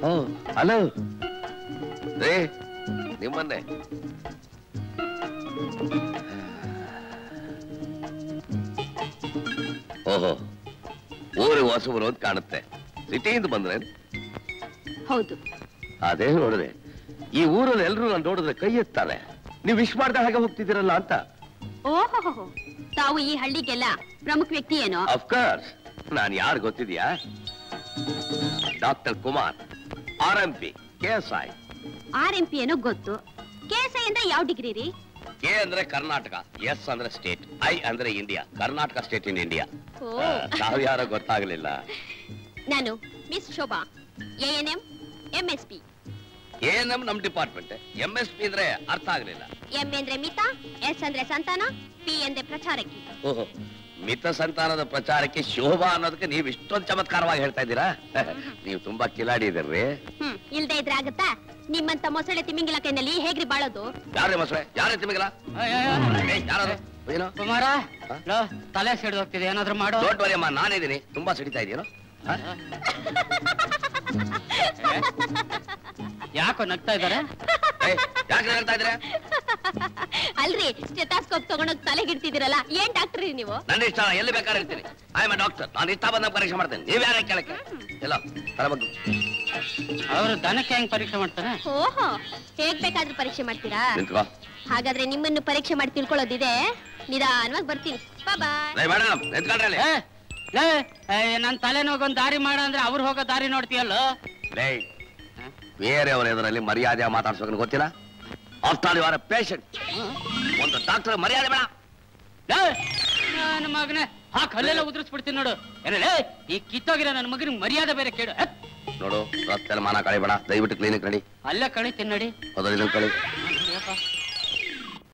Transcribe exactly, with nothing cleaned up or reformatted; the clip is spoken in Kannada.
ಹಲೋ ರೇ, ನಿಮ್ಮನ್ನೇ. ಓಹೋ, ಊರಿಗೆ ಹೊಸಬರು ಅಂತ ಕಾಣುತ್ತೆ. ಸಿಟಿಯಿಂದ ಬಂದ್ರೆ? ಹೌದು. ಅದೇ ನೋಡಿದ್ರೆ ಈ ಊರಲ್ಲಿ ಎಲ್ರು ನಾನು ನೋಡಿದ್ರೆ ಕೈ ಎತ್ತಾರೆ. ನೀವು ವಿಶ್ ಮಾಡ್ದೆ ಹಾಗೆ ಹೋಗ್ತಿದ್ದೀರಲ್ಲ ಅಂತ. ಓಹೋ, ತಾವು ಈ ಹಳ್ಳಿಗೆಲ್ಲ ಪ್ರಮುಖ ವ್ಯಕ್ತಿ ಏನೋ? ಅಫ್ಕೋರ್ಸ್. ನಾನು ಯಾರು ಗೊತ್ತಿದ್ಯಾ? Doctor Kumar, R M P, K S I. R M P ಏನೋ ಗೊತ್ತು. ಕೆ ಎಸ್ ಐ ಅಂದ್ರೆ ಯಾವ ಡಿಗ್ರಿ ರೀ? ಕೆ ಅಂದ್ರೆ ಕರ್ನಾಟಕ, ಎಸ್ ಅಂದ್ರೆ ಸ್ಟೇಟ್, ಐ ಅಂದ್ರೆ India. Karnataka state in India. ತಾವು ಯಾರೋ ಗೊತ್ತಾಗಲಿಲ್ಲ. ನಾನು miss Shobha, A N M, M S P. A N M ನಮ್ ಡಿಪಾರ್ಟ್ಮೆಂಟ್. ಎಂ ಎಸ್ ಪಿ ಅಂದ್ರೆ ಅರ್ಥ ಆಗಲಿಲ್ಲ. ಎಂ ಅಂದ್ರೆ ಮಿತ, ಎಸ್ ಅಂದ್ರೆ ಸಂತಾನ, ಪಿ ಅಂದ್ರೆ ಪ್ರಚಾರಕ್ಕೆ. ಓಹೋ, ಮಿತ ಸಂತಾನದ ಪ್ರಚಾರಕ್ಕೆ ಶೋಭಾ ಅನ್ನೋದಕ್ಕೆ ನೀವು ಇಷ್ಟೊಂದು ಚಮತ್ಕಾರವಾಗಿ ಹೇಳ್ತಾ ಇದ್ದೀರಾ? ನೀವು ತುಂಬಾ ಕಿಲಾಡಿ ಇದ್ದೀರಿ. ಹ್ಮ್, ಇಲ್ದೇ ಇದ್ರೆ ಆಗತ್ತಾ? ನಿಮ್ಮಂತ ಮೊಸಳೆ ತಿಮಿಂಗಿಲ ಕೈನಲ್ಲಿ ಹೇಗ್ರಿ ಬಾಳೋದು? ಯಾರೇ ಮೊಸಳೆ? ಯಾರೇ ತಿಮಿಂಗಿಲ? ಯಾರು? ಏನು ಕುಮಾರ, ತಲೆ ಸಿಡಿದು ಹೋಗ್ತಿದೆ, ಏನಾದ್ರು ಮಾಡೋ. ಡೋಂಟ್ ವರಿ ಅಮ್ಮ, ನಾನಿದ್ದೀನಿ. ತುಂಬಾ ಸಿಡಿತಾ ಇದೆಯೇನೋ? ಯಾಕೋ ನಗ್ತಾ ಇದಾರೆ? ಯಾಕೆ ನಗ್ತಾ ಇದ್ರೆ? ಅಲ್ರಿ, ಸ್ಟೆಥಾಸ್ಕೋಪ್ ತಗೊಂಡೋಗಿ ತಲೆಗಿಡ್ತಿದ್ದೀರಲ್ಲ, ಏನ್ ಡಾಕ್ಟರ್ ನೀವು? ನನ್ನ ಇಷ್ಟ, ಎಲ್ಲಿ ಬೇಕಾದ್ರೆ ಇರ್ತೀನಿ. I am a doctor. ನಾನು ಇಷ್ಟ ಬಂದ ಪರೀಕ್ಷೆ ಮಾಡ್ತೇನೆ. ನೀವ್ ಯಾರ ಕೇಳಕ್ಕೆ? ಎಲ್ಲ ತಲೆ ಬಗ್ಗೆ ಅವರು ದನಕ್ಕೆ ಹೆಂಗ್ ಪರೀಕ್ಷೆ ಮಾಡ್ತಾರೆ? ಓಹೋ, ಹೇಗ್ ಬೇಕಾದ್ರೂ ಪರೀಕ್ಷೆ ಮಾಡ್ತೀರಾ? ನಿಂತ್ಕೋ. ಹಾಗಾದ್ರೆ ನಿಮ್ಮನ್ನು ಪರೀಕ್ಷೆ ಮಾಡಿ ತಿಳ್ಕೊಳ್ಳೋದಿದೆ. ನಿಧಾನವಾಗಿ ಬರ್ತೀನಿ. ಬಾಯ್. ಮೇಡಮ್ ನಿಂತ್ಕೊಂಡ್ರೆ ನನ್ ತಲೆನೋಗೊಂದ್ ದಾರಿ ಮಾಡ ಅಂದ್ರೆ ಅವ್ರು ಹೋಗೋ ದಾರಿ ನೋಡ್ತೀಯಲ್ಲ. ಬೇರೆಯವರ ಎದುರಲ್ಲಿ ಮರ್ಯಾದೆ ಮಾತಾಡ್ಸೋಕೆ ಗೊತ್ತಿಲ್ಲ? After you are a patient. ಒಂದು ಡಾಕ್ಟರ್ ಮರ್ಯಾದೆ ಬೇಡ. ನನ್ನ ಮಗನೇ ಹಾಕ್ ಹಲ್ಲೆಲ್ಲ ಉದುರಿಸ್ಬಿಡ್ತೀನಿ ನೋಡು. ಏನೇ ಈ ಕಿತ್ತೋಗಿರೋ ನನ್ನ ಮಗನಿಗೆ ಮರ್ಯಾದೆ ಬೇರೆ ಕೇಳು. ನೋಡು, ರಸ್ತೆಯಲ್ಲಿ ಮಾನ ಕಳಿಬೇಡ. ದಯವಿಟ್ಟು ಕ್ಲಿನಿಕ್ ನಡಿ. ಅಲ್ಲೇ ಕಳಿತೀನಿ ನೋಡಿ. ಮೊದಲಿನ ಕಳಿ.